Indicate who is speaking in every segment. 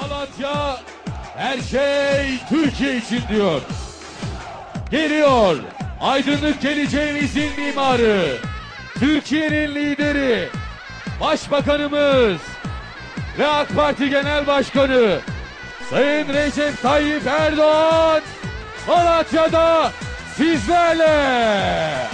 Speaker 1: Malatya her şey Türkiye için diyor. Geliyor aydınlık geleceğimizin mimarı, Türkiye'nin lideri, Başbakanımız ve AK Parti Genel Başkanı Sayın Recep Tayyip Erdoğan Malatya'da sizlerle.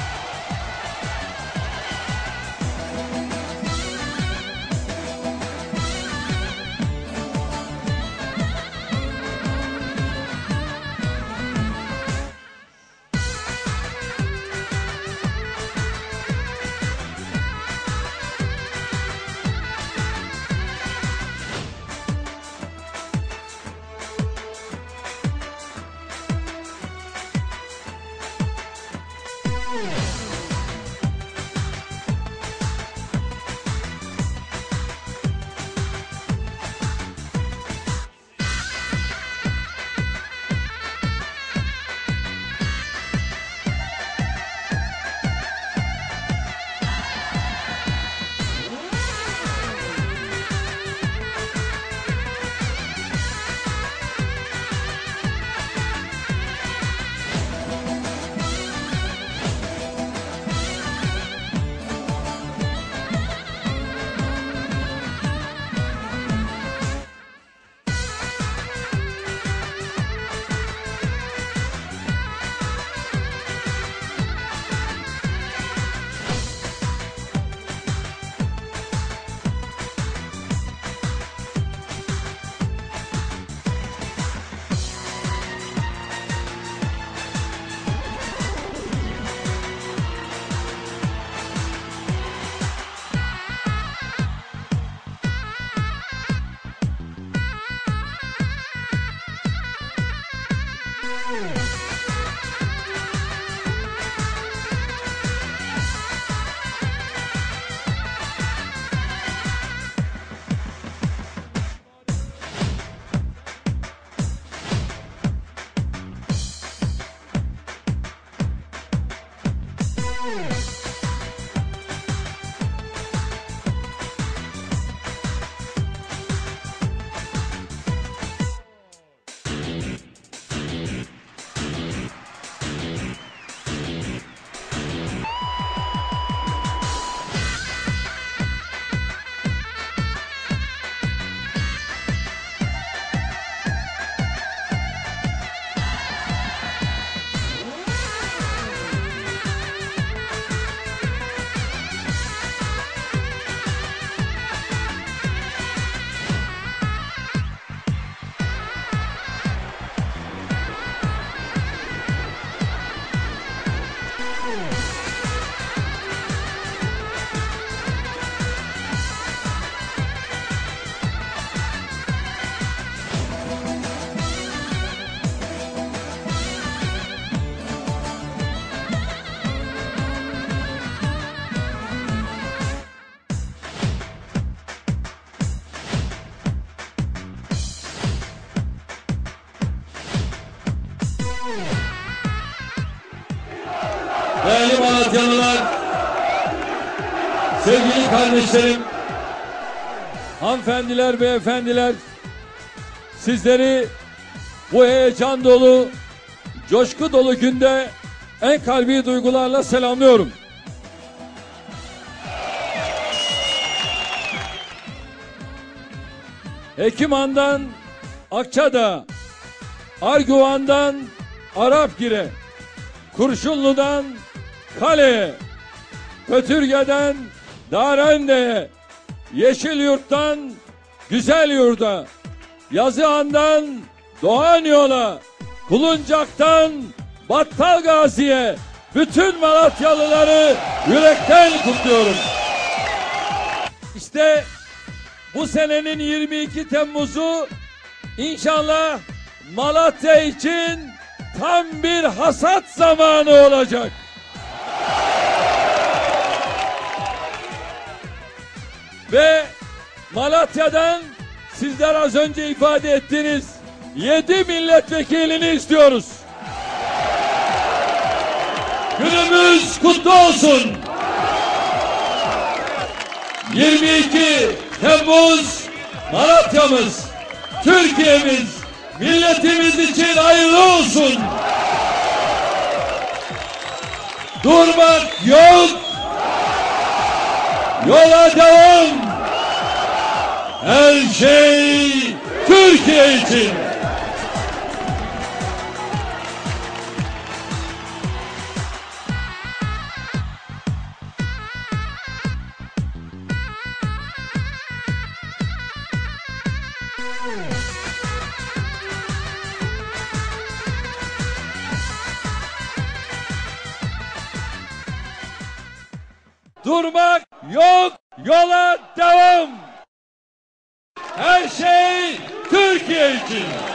Speaker 2: Değerli Malatyalılar, sevgili kardeşlerim, hanımefendiler, beyefendiler, sizleri bu heyecan dolu, coşku dolu günde en kalbi duygularla selamlıyorum. Hekiman'dan Akçadağ, Arguvan'dan Arapgir'e, Kurşunlu'dan Kale'ye, Kötürge'den Darende'ye, Yeşilyurt'tan Güzelyurt'a, Yazıhan'dan Doğan Yol'a, Kuluncak'tan Battalgazi'ye bütün Malatyalıları yürekten kutluyorum. İşte bu senenin 22 Temmuz'u inşallah Malatya için tam bir hasat zamanı olacak. Ve Malatya'dan sizler az önce ifade ettiğiniz 7 milletvekilini istiyoruz. Günümüz kutlu olsun. 22 Temmuz Malatya'mız, Türkiye'miz, milletimiz için hayırlı olsun. Durmak yok. Yola devam. Her şey Türkiye için. Durmak yok, yola devam. Her şey Türkiye için.